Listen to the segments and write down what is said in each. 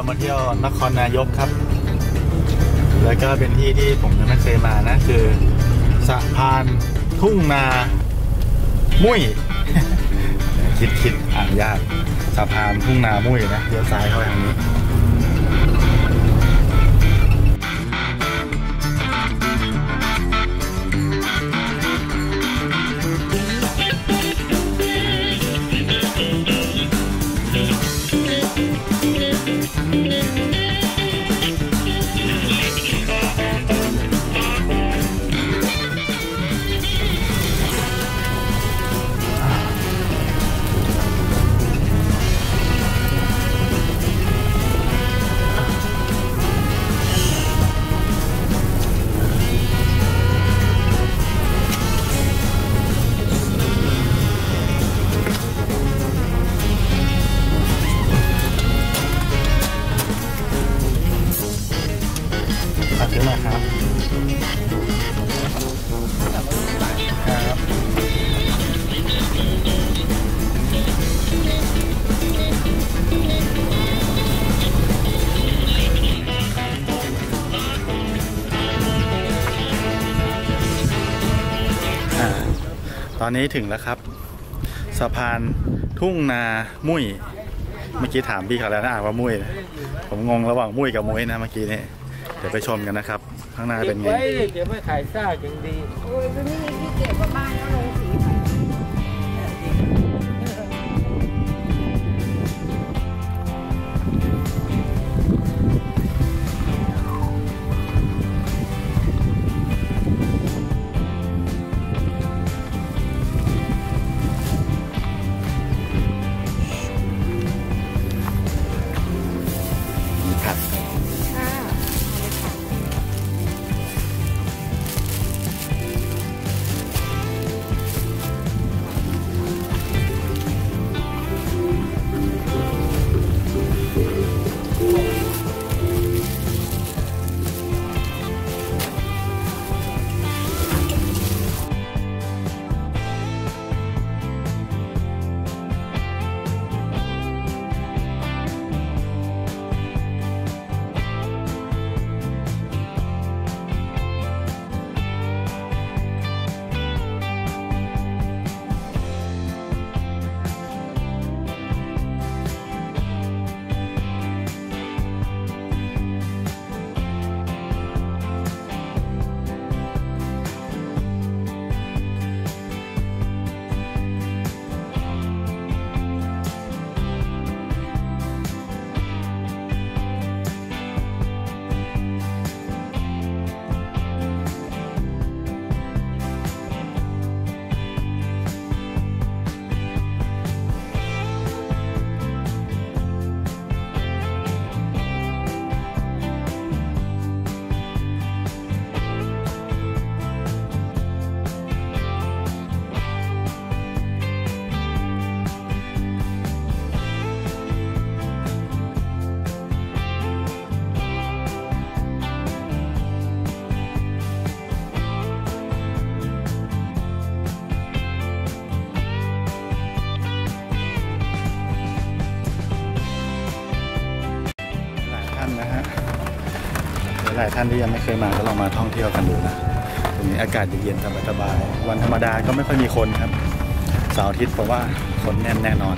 มาเที่ยวนครนายกครับแล้วก็เป็นที่ที่ผมยังไม่เคยมานะคือสะพานทุ่งนามุ้ย คิดอ่านยากสะพานทุ่งนามุ้ยนะเลี้ยวซ้ายเข้าทางนี้เยอะมากครับตอนนี้ถึงแล้วครับสะพานทุ่งนามุ้ยเมื่อกี้ถามพี่เขาแล้วนะว่ามุ้ยผมงงระหว่างมุ้ยกับมุ้ยนะเมื่อกี้นี้เดี๋ยวไปชมกันนะครับข้างหน้าเป็นไงเดี๋ยวไม่ขายซากอย่างดีโอ้ยไม่มีที่เก็บบ้านก็ลงสีหลายท่านที่ยังไม่เคยมาก็ลองมาท่องเที่ยวกันดูนะตรงนี้อากาศเย็นๆสบายๆวันธรรมดาก็ไม่ค่อยมีคนครับเสาร์อาทิตย์ผมว่าคนแน่นแน่นอน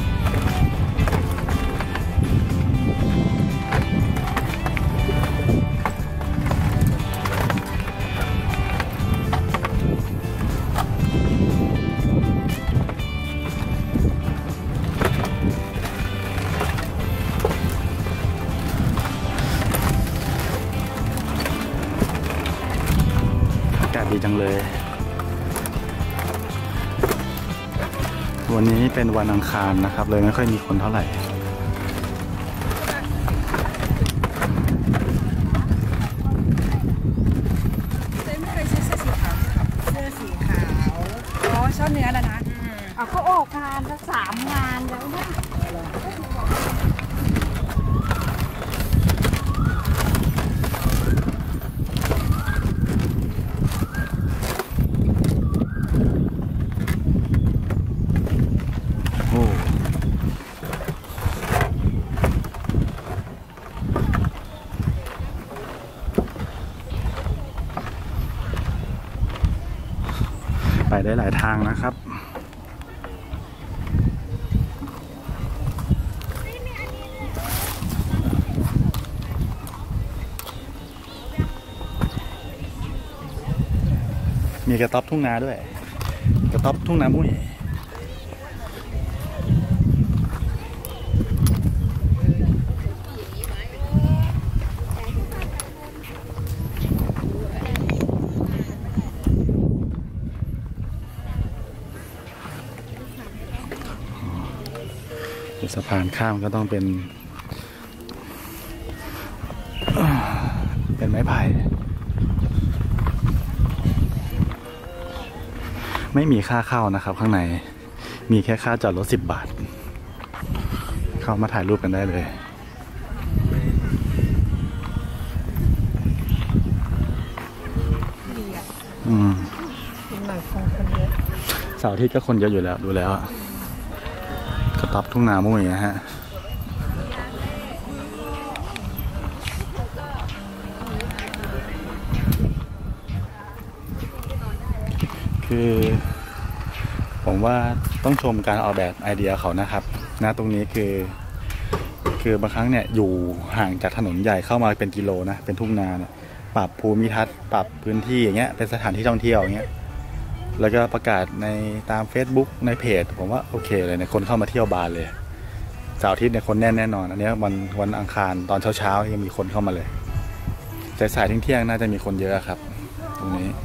ดีจังเลยวันนี้เป็นวันอังคารนะครับเลยไม่ค่อยมีคนเท่าไหร่ไม่เคยซื้อเสื้อสีขาวเสื้อสีขาวอ๋อชอบเนื้อแล้วนะเขาออกงานสัก3 งานแล้วนะอไปได้หลายทางนะครับมีกระต๊อบทุ่งนาด้วยกระต๊อบทุ่งนามุ้ยสะพานข้ามก็ต้องเป็นไม้ไผ่ไม่มีค่าเข้านะครับข้างในมีแค่ค่าจอดรถ10 บาทเข้ามาถ่ายรูปกันได้เลยเสาร์อาทิตย์ก็คนเยอะอยู่แล้วดูแล้วกระต๊อบทุ่งนามุ้ยนะฮะคือผมว่าต้องชมการออกแบบไอเดียเขานะครับนะตรงนี้คือบางครั้งเนี่ยอยู่ห่างจากถนนใหญ่เข้ามาเป็นกิโลนะเป็นทุ่งนาเนี่ยปรับภูมิทัศน์ปรับพื้นที่อย่างเงี้ยเป็นสถานที่ท่องเที่ยวอย่างเงี้ยแล้วก็ประกาศในตาม Facebook ในเพจผมว่าโอเคเลยเนี่ยคนเข้ามาเที่ยวบานเลยเสาร์อาทิตย์เนี่ยคนแน่นแน่นอนอันนี้วันอังคารตอนเช้ายังมีคนเข้ามาเลยสายๆเที่ยงน่าจะมีคนเยอะครับตรงนี้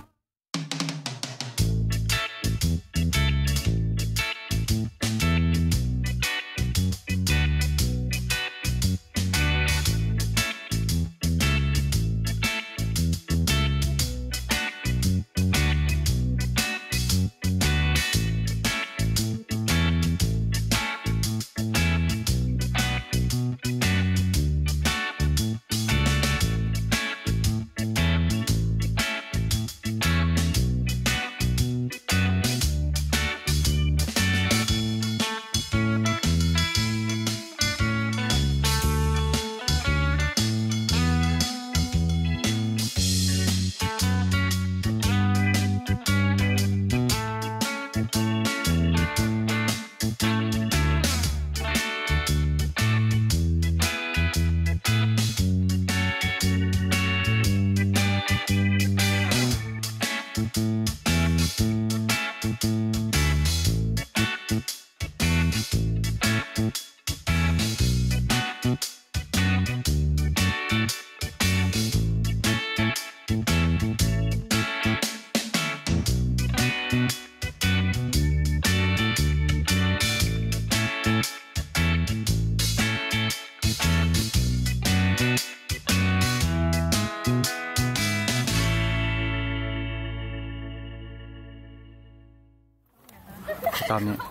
ตอนนี้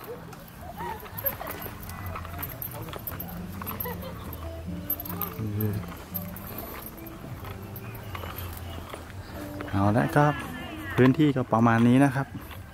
เอาละก็พื้นที่ก็ประมาณนี้นะครับ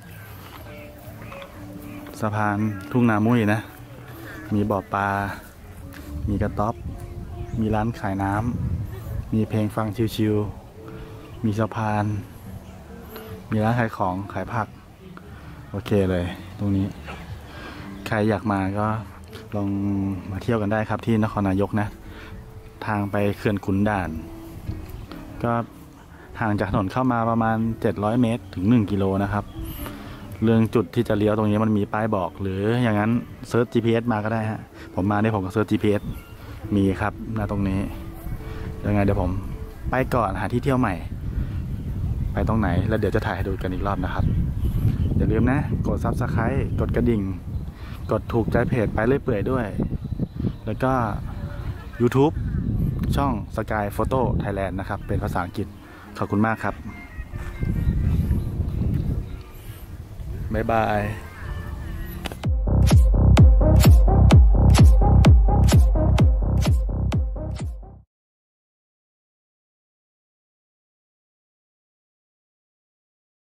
สะพานทุ่งนามุ้ยนะมีบ่อปลามีกระต๊อบมีร้านขายน้ำมีเพลงฟังชิวๆมีสะพานมีร้านขายของขายผักโอเคเลยตรงนี้ใครอยากมาก็ลองมาเที่ยวกันได้ครับที่นครนายกนะทางไปเขื่อนขุนด่านก็ห่างจากถนนเข้ามาประมาณ700 เมตรถึง1 กิโลนะครับเรื่องจุดที่จะเลี้ยวตรงนี้มันมีป้ายบอกหรืออย่างนั้นเซิร์ช GPS มาก็ได้ฮะผมมาเนี่ยผมก็เซิร์ช GPS มีครับนะตรงนี้ยังไงเดี๋ยวผมไปก่อนหาที่เที่ยวใหม่ไปตรงไหนแล้วเดี๋ยวจะถ่ายให้ดูกันอีกรอบนะครับอย่าลืมนะกด Subscribe กดกระดิ่งกดถูกใจเพจไปเรื่อยเปื่อยด้วยแล้วก็ YouTube ช่อง Sky Photo Thailand นะครับเป็นภาษาอังกฤษขอบคุณมากครับบ๊ายบาย